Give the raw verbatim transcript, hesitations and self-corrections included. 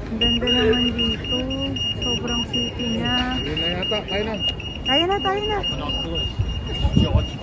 Ang ganda naman dito. Sobrang city niya. Ayun na yata, kaya na. Tayo na, tayo na.